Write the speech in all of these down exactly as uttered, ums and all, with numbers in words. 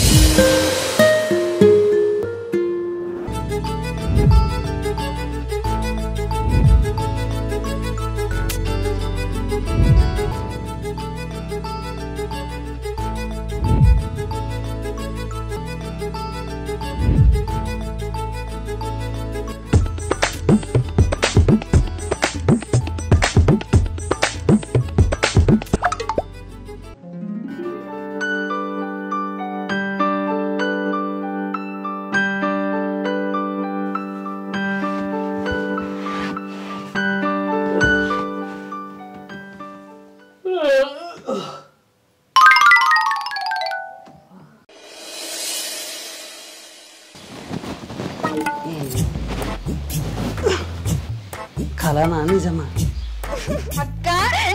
కలనా నిజమా? అక్క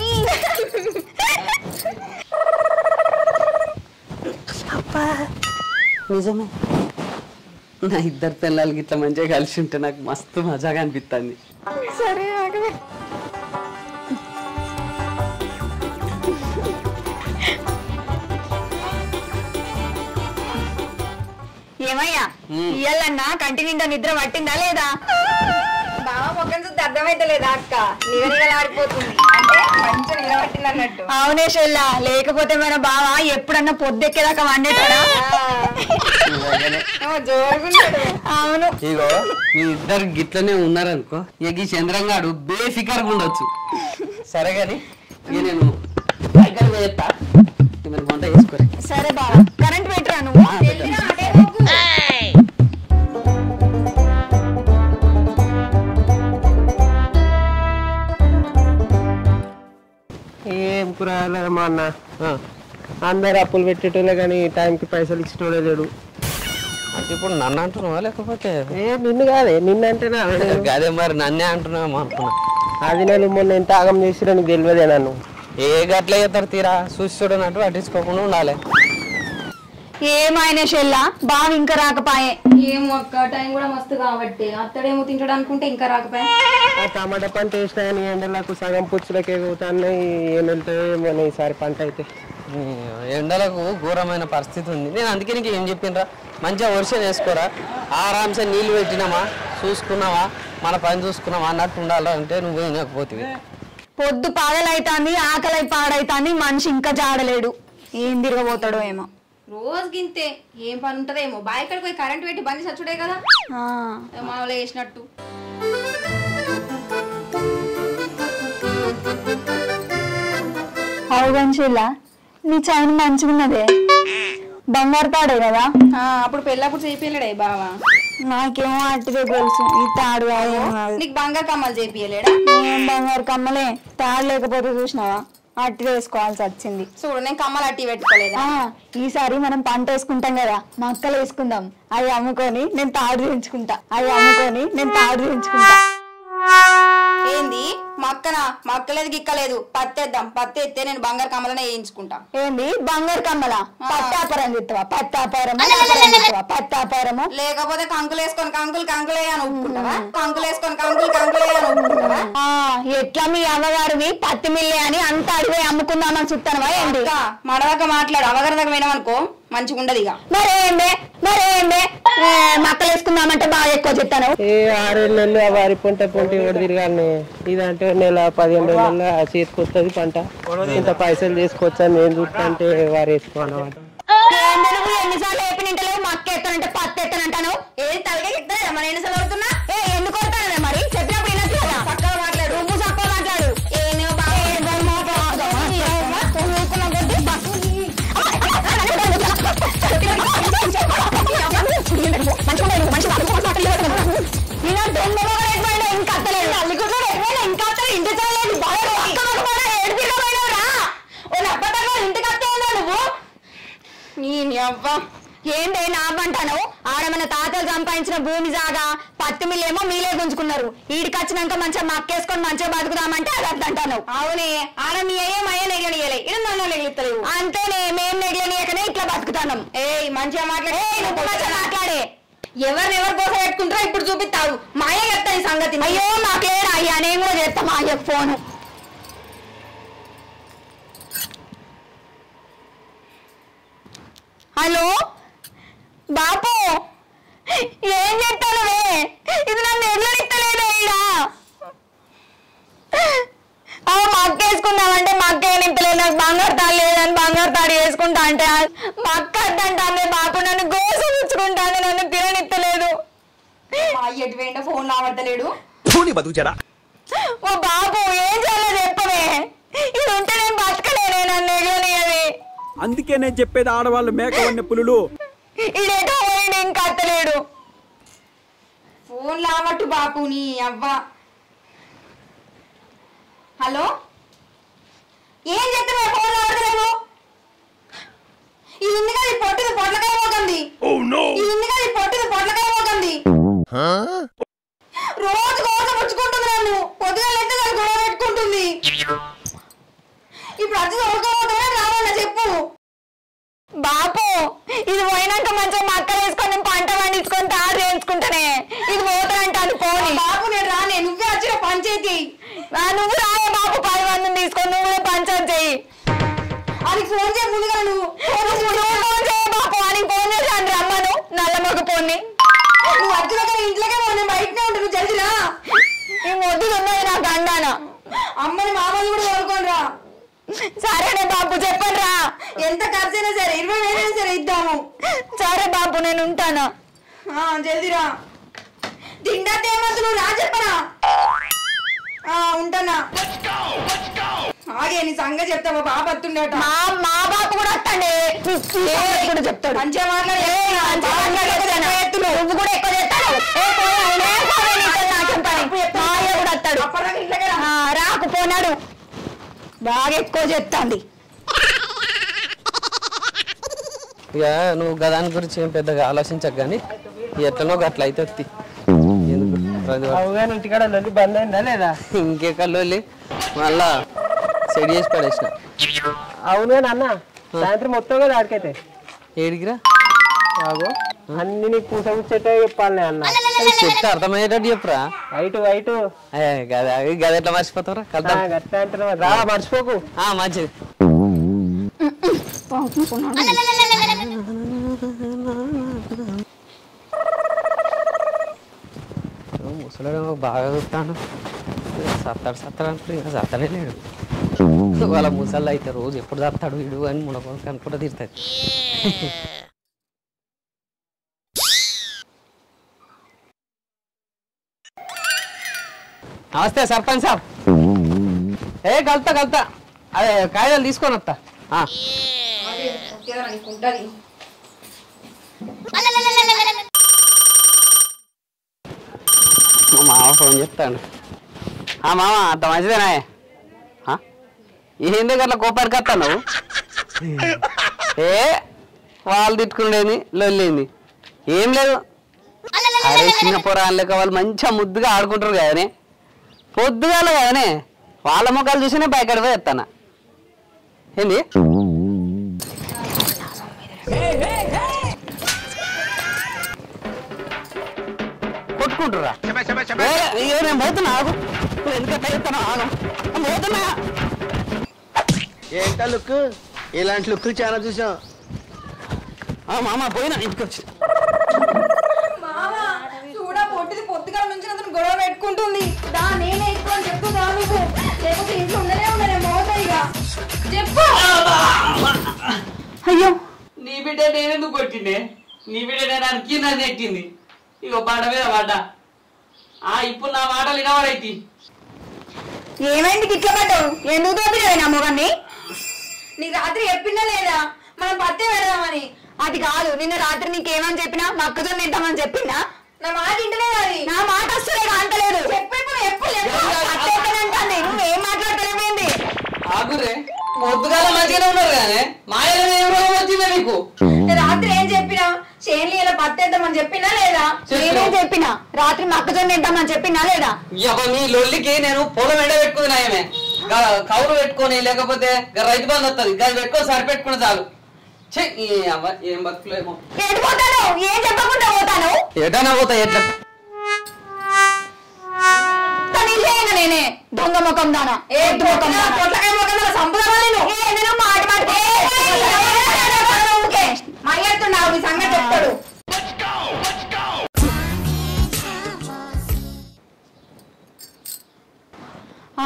అబ్బా నిజమే. నా ఇద్దరు పిల్లలకి ఇట్లా మంచిగా కలిసి ఉంటే నాకు మస్తు మజాగా అనిపిస్తుంది. సరే ఆగవే. ఏమయ్యా ఇయ్యాలన్నా కంటి నిండా నిద్ర పట్టిందా లేదా? బావ ముఖం చూస్తే అర్థమైతే లేదా అక్క? నిగనిగలాడిపోతుంది అంటే మంచిగా నిలబట్టింది అన్నట్టు. అవునే షెల్లా, లేకపోతే మన బావ ఎప్పుడన్నా పొద్దెక్కేదాకా వండేటాడా? అవును. ఇగో మీ ఇద్దరు గిట్లనే ఉన్నారనుకో, ఇక ఈ చంద్రంగాడు బేఫికర్గా ఉండొచ్చు. సరే గాని ఇక నేను వేస్తా, వంట చేసుకోరు. సరే బావ, కరెంట్ పెట్టరా నువ్వు? ఏం కూరగాయలేదమ్మా అన్న, అందరు అప్పులు పెట్టేటోళ్ళే కానీ టైంకి పైసలు ఇచ్చేటోళ్ళే లేడు. అంటే ఇప్పుడు నన్ను అంటున్నావా లేకపోతే? ఏ నిన్ను కాదే, నిన్నంటేనా? అదే మరి నన్నే అంటున్నావు అనుకున్నా. అది నేను మొన్న ఎంత ఆగం చేసిరా నీకు తెలియదే. నన్ను ఏ గట్ల చేస్తారు తీరా, చూసి చూడనట్టు పట్టించుకోకుండా ఉండాలి. ఏమైన షెల్లా బావ ఇంకా రాకపాయే. ఏమో అక్క, టైం కూడా మస్తు కాబట్టి అత్తడేమో తింటాడు అనుకుంటే ఇంకా రాకపాయే. ఆ టమాటా పంట వేసినా కానీ ఎండలకు సగం పుచ్చులకి ఎగుతున్నాయి. ఏం వెళ్తాయో ఏమో ఈసారి పంట అయితే. ఎండలకు ఘోరమైన పరిస్థితి ఉంది. నేను అందుకే నీకు ఏం చెప్పినరా, మంచిగా వర్షం వేసుకోరా, ఆరాంసే నీళ్ళు పెట్టినామా, చూసుకున్నావా, మన పని చూసుకున్నావా అన్నట్టు ఉండాలంటే నువ్వు వినకపోతే. పొద్దు పాడలైతాంది, ఆకలి పాడైతాంది, మనిషి ఇంకా జాడలేడు. ఏం తిరగబోతాడో ఏమో. రోజుకి ఇంతే, ఏం పని ఉంటదేమో. బాయ్ కాడికి పోయి కరెంట్ పెట్టి బండి సచ్చుడే కదా మామూలుగా వేసినట్టు. అవుగంచిలా నీ చైన్ మంచిగున్నదే, బంగారు తాడే కదా? అప్పుడు పెళ్ళప్పుడు చేపియలేడే బావా? నాకేమో అట్టిదే తెలుసు, ఈ తాడు నీకు బంగారు కమ్మలు చేపియలేడా? ఏం బంగారు కమ్మలే, తాడు లేకపోతే చూసినావా అట్టి వేసుకోవాల్సి వచ్చింది. చూడు నేను కమ్మలు అట్టి పెట్టుకోలేదా? ఈసారి మనం పంట వేసుకుంటాం కదా, మక్కలు వేసుకుందాం. అవి అమ్ముకొని నేను తాడు చేయించుకుంటా, అవి అమ్ముకొని నేను తాడు చేయించుకుంటా. ఏంది మక్కన మక్కలేదు గిక్కలేదు, పత్తేద్దాం. పత్తి ఎత్తే నేను బంగారు కమ్మలనే వేయించుకుంటా. ఏంది బంగారు కమ్మల? పత్తాపరం చెప్తావా? పత్తాపరం పత్తాపరము లేకపోతే కంకులు వేసుకొని కంకులు కంకులే అని ఒప్పుకుంటావా? కంకులు వేసుకొని కంకులు కంకులే అని ఒప్పుకుంటావా? ఎట్లా మీ అవ్వగారివి పత్తి మిల్లే అని అంత అడిగి అమ్ముకుందామని చూస్తానవా ఏంటి? మడదాకా మాట్లాడు, అవగారి దాకా వినమనుకో మంచిగా ఉండదు. ఇక మరేందే మరేందే మక్కలు వేసుకుందామంటే బాగా ఎక్కువ చెప్తాను. ఏ ఆరేడు నెలలు ఆ వారి పంట పొంట ఎవరు తిరగాలి. ఇదంటే నెల పదిహేను రోజుల్లో చేసుకొస్తుంది పంట. ఇంత పైసలు చేసుకోవచ్చు అని నేను చూస్తా అంటే వారు వేసుకోవాలి. ఎన్నిసార్లు వేపి నింటలేవు, మక్క ఎత్తానంటే పత్తి ఎత్తానంటాను. ఏది తలగా ఎత్తారా మన ఎన్ని సార్లు అవుతున్నా? ఏ ఎందుకు కొడతానే మరి? చెప్పినప్పుడు వినొచ్చు కదా. చక్కగా మాట్లాడు, నువ్వు చక్కగా మాట్లాడు. ఏంటే నాబంటాను? ఆడమన్న తాతలు సంపాదించిన భూమి జాగా పత్తి మిల్లేమో మీలే గుంజుకున్నారు. ఈడికి వచ్చినాక మంచిగా మక్కేసుకొని మంచిగా బతుకుదామంటే అది అద్దంటాను. అవునే, ఆడ మీ అయ్యే మయ్య నెగలియలే, ఇది నన్ను నెగలిస్తలేవు. అంతేనే, మేం నెగలనీయకనే ఇట్లా బతుకుతాను. ఏ మంచిగా మాట్లాడే, మంచిగా మాట్లాడే. ఎవరిని ఎవరు కోసం పెట్టుకుంటారో ఇప్పుడు చూపిస్తావు. మా అయ్య చెప్తా ఈ సంగతి. అయ్యో మాకేరా అయ్యా, నేను కూడా చేస్తా మా అయ్యకు ఫోను. హలో బాపు ఏం చెప్తానవే ఇది నన్ను ఎల్లనిస్తలేదా ఈడ మా అక్క వేసుకుందామంటే మా అక్క ఏం ఇంతలేదు నాకు బంగారు తాడు లేదని బంగారు తాడు వేసుకుంటా అంటే మా అక్క అద్దంటే బాపు నన్ను గోసపుచ్చుకుంటాను నన్ను తిననిత్తలేదు ఎటు వెంట ఫోన్ లావడతలేడు ఓ బాబు ఏం చేయలేదు చెప్పవే ఇది ఉంటే నేను బతకలేనే నన్ను ఎగనియవి అందుకే నేను చెప్పేది ఆడవాళ్ళు మేకవన్న పులులు ఇడేటో పోయింది ఇంకా అత్తలేడు ఫోన్ లావట్టు బాపు నీ అవ్వ హలో ఏం చెప్తావే ఫోన్ లావడతలేవు ఇది ఉంది కదా ఈ పొట్టిది పొట్లకాయ పోకండి ఇది ఉంది కదా ఈ పొట్టిది పొట్లకాయ పోకండి రోజు రోజు పుచ్చుకుంటుంది నన్ను పొద్దుగా లెక్క దాన్ని గొడవ పెట్టుకుంటుంది ఇప్పుడు అచ్చి తోడుకోబోతున్నా రావన్నా చెప్పు బాపు ఇది పోయినాక మంచిగా మక్కలు వేసుకొని పంట పండించుకొని తాడు వేయించుకుంటానే ఇది పోతానంటాను పోని బాబు నేను రానే నువ్వే వచ్చిన పంచాయతీ నువ్వు రాయే బాపు పది మందిని తీసుకొని నువ్వు పంచాయతీ చెయ్యి అది ఫోన్ చేయ ముందుగా నువ్వు ఫోన్ చేయ బాపు అని ఫోన్ చేసి రమ్మను నల్ల మొగ పోని నువ్వు వచ్చినాక ఇంట్లోకే పోనీ బయటనే ఉంటా నువ్వు తెలిసిరా ఈ మొద్దులు ఉన్నది నా గండాన అమ్మని మామూలు కూడా కోరుకోండి రా సరేనే బాపు చెప్పండి రా ఎంత ఖర్చు అయినా సరే ఇరవై వేలైనా సరే ఇద్దాము సరే బాపు నేను ఉంటాను జల్దిరా తిండా ఏమద్దు నువ్వు రా చెప్పనా ఉంటానా ఆగే నీ సంగతి చెప్తా మా బాబు వస్తుండట మా మా బాపు కూడా వస్తాండి కూడా చెప్తాడు మంచిగా మాట్లాడే నువ్వు కూడా ఎక్కువ చెప్తాడు కూడా వస్తాడు రాకు పోనాడు బాగా ఎక్కువ చెప్తాండి ఇక నువ్వు గదాని గురించి ఏం పెద్దగా ఆలోచించక కానీ ఎట్లనో గట్ల అయితే వత్తి ఇంటికాడ లొల్లి బంద్ అయిందా లేదా ఇంకెక్కడ మళ్ళా సెట్ చేసి పడేసిన అవును అన్న సాయంత్రం మొత్తం కదా ఆడికైతే ఏడికిరా బాబు అన్ని నీకు పూస కూర్చేటే చెప్పాలి అన్న చెప్తే అర్థమయ్యేటట్టు చెప్పురా వైటు వైటు గద గద ఎట్లా మర్చిపోతారా కలుద్దాం గట్ట అంటున్నావు రా మర్చిపోకు మంచిది ముసలాడేమో బాగా చూస్తాను సత్తాడు సత్తాడు అంటే ఇంకా సత్తనే లేడు వాళ్ళ ముసళ్ళు అయితే రోజు ఎప్పుడు సత్తాడు వీడు అని మునకొక అనుకుంటా తీరుతాడు నమస్తే సర్పంచ్ సాబ్ ఏ కలుతా కలుతా అదే కాయలు తీసుకొని వస్తా మా మామ ఫోన్ చెప్తాను మామ అంత మంచిదేనా ఏంది అట్లా కోపానికి వస్తా నువ్వు ఏ వాళ్ళు తిట్టుకుండేది లొల్లింది ఏం లేదు అరే చిన్న పొరాలు లెక్క వాళ్ళు మంచిగా ముద్దుగా ఆడుకుంటారు కదనే పొద్దుగాల కదనే వాళ్ళ మొక్కలు చూసినా బయకడ పోయి వస్తానా ఏంది కొట్టుకుంటురా నేను పోతున్నా ఆగు ఎందుకంటే చెప్తాను ఆగం పోతున్నా ఏంటా లుక్ ఇలాంటి లుక్ చాలా చూసాం మామ పోయినా ఇంటికి వచ్చి చూడా పొట్టిది పొద్దుగా నుంచి అతను గొడవ పెట్టుకుంటుంది దా నేనే ఎక్కువ అని చెప్పు దా నువ్వు లేకపోతే ఇంట్లో ఉండనే ఉండనే మోతాయిగా చెప్పు అయ్యో నీ బిడ్డ నేనెందుకు కొట్టిండే నీ బిడ్డ నేను అనికి నన్ను ఎక్కింది ఇగో బండ మీద పడ్డ ఆ ఇప్పుడు నా మాటలు వినవాడైతే ఏమైంది గిట్ల పడ్డావు ఎందుకు తోపినావు నా మొగన్ని నీ రాత్రి చెప్పిందా లేదా మనం పత్తే పెడదామని అది కాదు నిన్న రాత్రి నీకేమని చెప్పినా మొక్కజొన్న తింటామని చెప్పిందా నా మాట ఇంటలేదు అది నా మాట వస్తలే అంటలేదు చెప్పేప్పుడు ఎప్పుడు అంటుంది నువ్వేం మాట్లాడతలేవేంది ఆగురే మొద్దుగాల మంచిగానే ఉన్నారు కానీ మాయలో ఏం రోగం వచ్చిందా నీకు రాత్రి ఏం చెప్పినా చేన్లు ఇలా పత్తేద్దామని చెప్పినా లేదా నేనేం చెప్పినా రాత్రి మొక్కజొన్న తింటామని చెప్పినా లేదా నీ లొల్లికి నేను పొలం ఎండ పెట్టుకుంది నాయమే కౌలు పెట్టుకొని లేకపోతే రైతు బంధు వస్తుంది గది పెట్టుకొని సరిపెట్టుకుని చాలు ఏం బతుకులేమో ఎటు పోతాను ఏం చెప్పకుండా పోతాను ఎటైనా పోతా ఎట్లా నేనే దొంగ ముఖం దానా ఏ ముఖం పొట్లకాయ ముఖం దానా సంపదవాలి మాట మాట మయ్యట్టున్నావు నీ సంగతి చెప్తాడు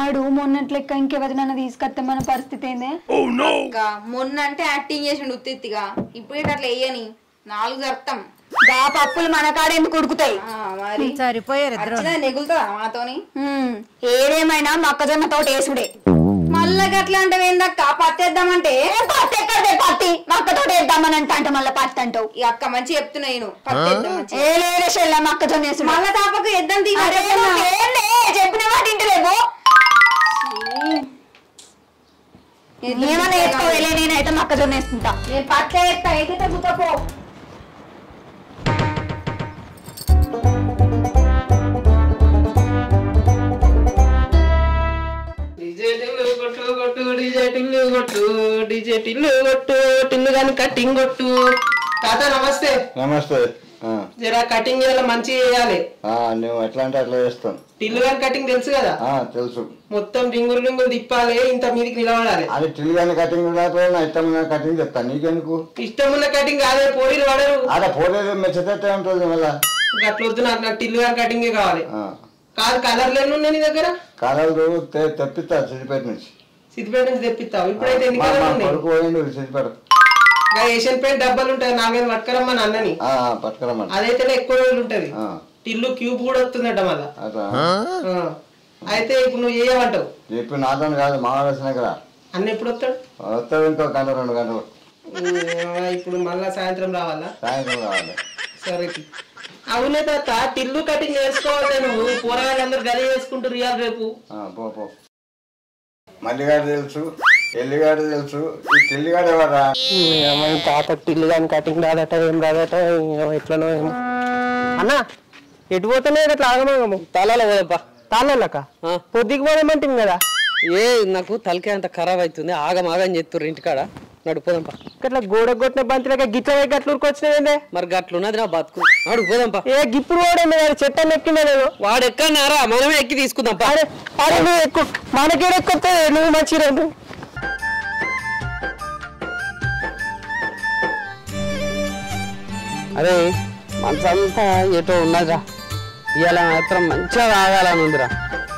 వాడు మొన్నటి లెక్క ఇంకెవరినైనా తీసుకొస్తే మన పరిస్థితి ఏందే? మొన్న అంటే యాక్టింగ్ చేసిండు ఉత్తిగా, ఇప్పుడు అట్లా వేయని నాలుగు అర్థం. గా పప్పులు మన కాడ ఎందుకు ఉడుకుతాయి? మరి సరిపోయారు నెగులుతా మాతోని. ఏదేమైనా మొక్కజొన్న తోట వేసుడే. మళ్ళా గట్లా అంటే ఏందక్క పత్తేద్దామంటే పత్తి ఎక్కడే పత్తి మొక్క తోట వేద్దామని అంట అంటే మళ్ళీ పత్తి అంటావు. ఈ అక్క మంచి చెప్తున్నా నేను ఏ లేదే చెల్ల మొక్కజొన్న వేసుడు. మళ్ళా తాపకు ఎద్దాం చెప్పిన మాట ఇంటలేవు. ఏమన్నా వేసుకోలే, నేనైతే మొక్కజొన్న వేసుకుంటా. నేను పత్తే ఎత్తా అయితే తగ్గుతాపో. టిల్లు కానీ కటింగ్ కొట్టు. తాత నమస్తే. నమస్తే. జరా కటింగ్ చేయాలి, మంచి చేయాలి. నువ్వు ఎట్లా అంటే అట్లా చేస్తాను. టిల్లు కానీ కటింగ్ తెలుసు కదా? తెలుసు. మొత్తం రింగులు రింగులు తిప్పాలి, ఇంత మీదకి నిలబడాలి. అది టిల్లు కానీ కటింగ్ లేకపోయినా ఇష్టం ఉన్న కటింగ్ చెప్తాను. నీకెందుకు ఇష్టం ఉన్న కటింగ్ కాదే, పోరీలు పడరు. అదే పోలేదు మెచ్చతే ఉంటుంది మళ్ళా. అట్లా వద్దు, నాకు నాకు టిల్లు కానీ కటింగే కావాలి. కాదు కలర్లు ఎన్ని ఉన్నాయి నీ దగ్గర? కలర్లు తెప్పిస్తా సిద్దిపేట నుంచి. సిద్దిపేట నుంచి తెప్పిస్తావు? ఇప్పుడైతే ఎన్ని కలర్లు ఉన్నాయి? సిద్దిపేట ఏషియన్ పెయింట్ డబ్బాలు ఉంటాయి, నాలుగైదు పట్టుకరమ్మని అన్నని. పట్టుకరమ్మని అదైతే ఎక్కువ రోజులు ఉంటది. టిల్లు క్యూబ్ కూడా వస్తుందట మళ్ళా. అయితే ఇప్పుడు నువ్వు చేయమంటావు? ఇప్పుడు నాతో కాదు, మామూలు కదా. అన్న ఎప్పుడు వస్తాడు? వస్తాడు ఇంకో గంట రెండు గంటలు. ఇప్పుడు మళ్ళా సాయంత్రం రావాలా? సాయంత్రం రావాలి. సరే. అవునే తాత, టిల్లు కటింగ్ చేసుకోవాలి. నువ్వు కూరగాయలందరూ గది వేసుకుంటూ రియాల్ రేపు. పో మల్లిగాడు తెలుసు, ఎల్లిగాడు తెలుసు, ఈ టిల్లిగాడు ఎవరా? తాత టిల్లు కానీ కటింగ్ రాదట, ఏం రాదట, ఎట్లనో ఏమో. అన్న ఎటు పోతేనే అట్లా ఆగమాగము. తలాల పోదప్పా. తాళ్ళక పొద్దుకి పోదామంటుంది కదా. ఏ నాకు తలకే అంత ఖరాబ్ అవుతుంది, ఆగమాగని చెప్తుర్రు ఇంటికాడ. నడుపుదాంపా. ఇట్లా గోడ కొట్టిన బంతిలాగా గిట్ల గట్లు ఊరుకొచ్చినదే. మరి గట్లున్నది నా బతుకు. నడుపుదాంపా. ఏ గిప్పుడు వాడే చెట్టని ఎక్కినా లేదు. వాడు ఎక్కన్నారా, మనమే ఎక్కి తీసుకుందాం. అరే అరే నువ్వు ఎక్కువ, మనకేడ ఎక్కువ, నువ్వు మంచిగా. అరే మనసంతా ఎటో ఉన్నదిరా, ఇవాళ మాత్రం మంచిగా తాగాలని ఉందిరా.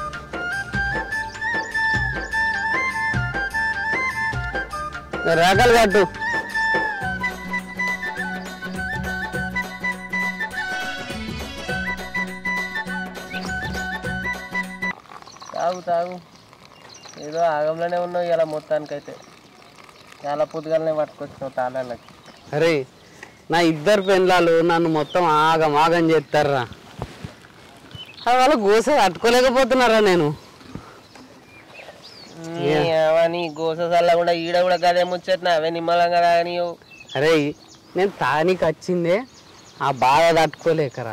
రేఖలు కట్టు. తాగు తాగు, ఏదో ఆగంలోనే ఉన్నావు ఇలా మొత్తానికైతే. చాలా పొద్దుగాలనే పట్టుకొచ్చినావు తాళాలకి. అరే నా ఇద్దరు పెళ్ళాలు నన్ను మొత్తం ఆగం ఆగం చేస్తారా. వాళ్ళు గోస తట్టుకోలేకపోతున్నారా నేను. నీ గోస సల్లా కూడా ఈడ కూడా గదే ముచ్చట్నా అవే నిమ్మలంగా తాగని. అరే నేను తానికి వచ్చిందే ఆ బాధ తట్టుకోలేకరా.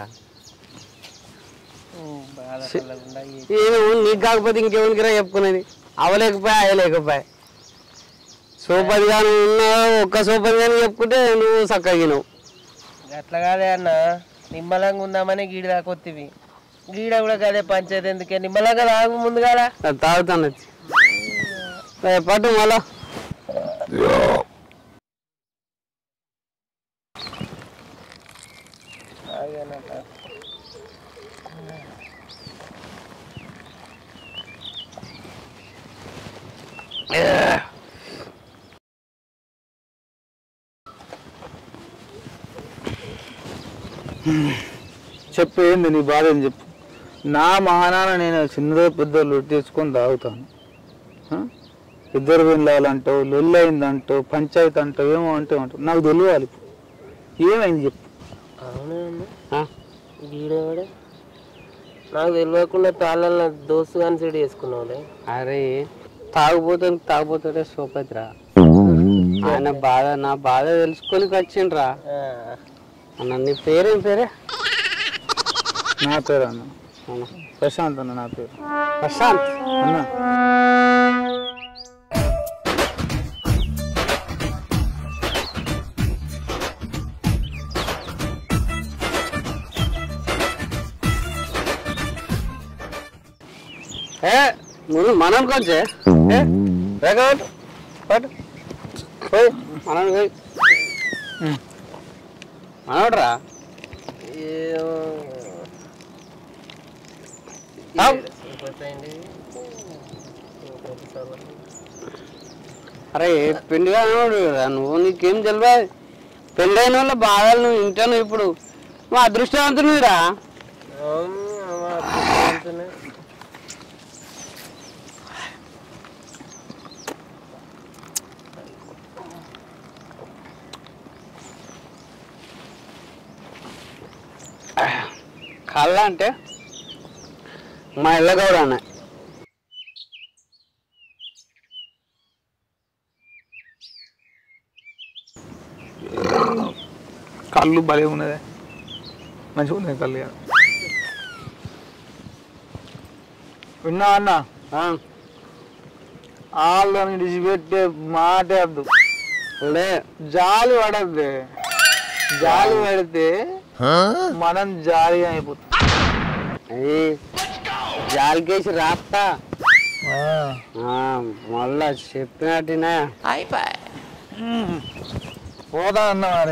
ఏమో నీకు కాకపోతే ఇంకేముందిరా చెప్పుకునేది. అవలేకపోయా అయ్యలేకపోయా. సోపది కానీ ఉన్నావు, ఒక్క సోపది కానీ చెప్పుకుంటే నువ్వు చక్కగినావు. అట్లా కాదే అన్న, నిమ్మలంగా ఉందామని గీడి దాకొత్తివి. గీడ కూడా కదే పంచాయతీ ఎందుకే, నిమ్మలంగా తాగు ముందు కదా. తాగుతాను పట్టు మళ్ళా. చెప్పు, ఏంది నీ బాధ అని చెప్పు. నా మహానాన్న నేను చిన్నదో పెద్ద లొట్టి తెచ్చుకొని తాగుతాను. ఇద్దరు వెళ్ళాలంటావు, లొల్లి అయిందంటావు, పంచాయతీ అంటావు, ఏమో అంటే అంటావు. నాకు తెలియాలి ఏమైంది చెప్పు. గీడేవాడే నాకు తెలియకుండా తాళ్ళ దోస్తు కానీ సెట్ చేసుకున్నావులే. అరే తాగుపోతే తాగుపోతాడే సోపతిరా. ఆయన బాధ నా బాధ తెలుసుకొని వచ్చిండ్రా. అన్న నీ పేరేం పేరే? నా పేరు అన్న ప్రశాంత్ అన్న. నా పేరు ప్రశాంత్ అన్న. ఏ నువ్వు మనం కొంచెం పట్టు పోయి మనం పోయి మనోడ్రా. అరే పెళ్లిగా కదా నువ్వు, నీకేం తెలియదు. పెళ్ళైన వాళ్ళ బాధలు నువ్వు వింటాను. ఇప్పుడు మా అదృష్టవంతునిరా. కళ్ళ అంటే మా ఇళ్ళగౌడ అన్న. కళ్ళు భలే ఉన్నదే, మంచిగా ఉన్నాయి కళ్ళు. విన్నా అన్న, వాళ్ళని విడిచిపెట్టే మాట వద్దు. జాలి పడద్దే, జాలి పడితే మనం జాలి అయిపోతాం. జాలికేసి రాస్తా మళ్ళా చెప్పినట్టునా అయిపోయి పోదా అన్న. మరి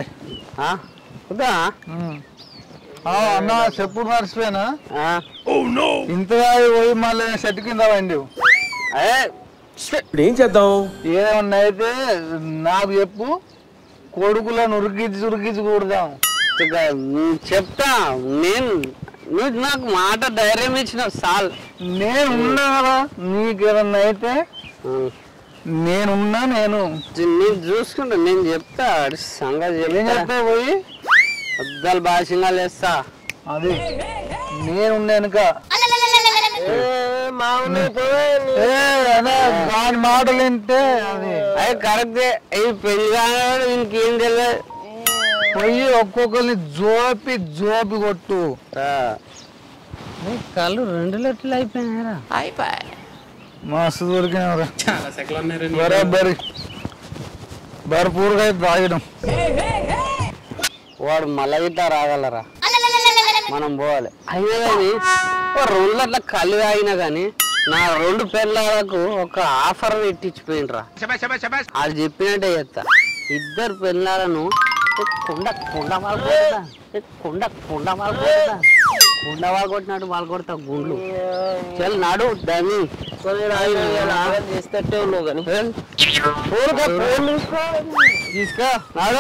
అన్న చెప్పుడు మర్చిపోయినా, ఇంతగా పోయి మళ్ళీ చెట్టు కింద వండి ఏం చేద్దాం? ఏమన్నా అయితే నాకు చెప్పు, కొడుకులను ఉరికించి ఉరికించి కూడదాం. చెప్తా నేను. నువ్వు నాకు మాట ధైర్యం ఇచ్చిన సాల్. నేను ఉన్నా కదా, నీకేమన్నా అయితే నేనున్నా. నేను నేను చూసుకుంటా, నేను చెప్తా సంగతి. ఏం చెప్తా పోయి అద్దాలు భాషంగాలు వేస్తా. అది నేనున్నా వెనుక. దాని మాటలు వింటే అది అది కరెక్టే. అవి పెళ్లి కానీ ఇంకేం తెలియదు. పోయి ఒక్కొక్కరిని జోపి జోపి కొట్టు. కళ్ళు రెండు లెట్లు అయిపోయినారా? అయిపోయి మస్తు దొరికినారా, బరాబరి భరపూర్గా తాగడం. వాడు మళ్ళీ గిట్లా రాగలరా? మనం పోవాలి. అయినా కానీ రెండు అట్లా కళ్ళు తాగినా కానీ నా రెండు పిల్లలకు ఒక ఆఫర్ పెట్టించిపోయినరా. అది చెప్పినట్టే చెప్తా. ఇద్దరు పిల్లలను కుండ కుండ వాళ్ళు కొడతా, కుండ కుండ వాళ్ళు కొడతా, కుండ వాళ్ళు కొట్టినట్టు వాళ్ళు కొడతా గుండ్లు. చల్ నాడు దాన్ని చేస్తట్టే ఉన్నావు కానీ తీసుకో నాడు.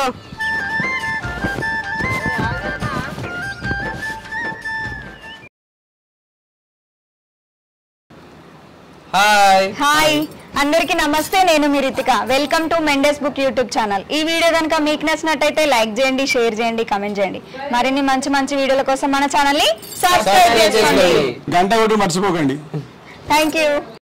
హాయ్ హాయ్ అందరికీ నమస్తే. నేను మీ Ritika. Welcome to Mendes book YouTube channel. ఈ వీడియో కనుక మీకు నచ్చినట్టయితే లైక్ చేయండి, షేర్ చేయండి, కామెంట్ చేయండి. మరిన్ని మంచి మంచి వీడియోల కోసం మన ఛానల్ ని సబ్స్క్రైబ్ చేసుకోండి. గంట కొట్టి మర్చిపోకండి. Thank you.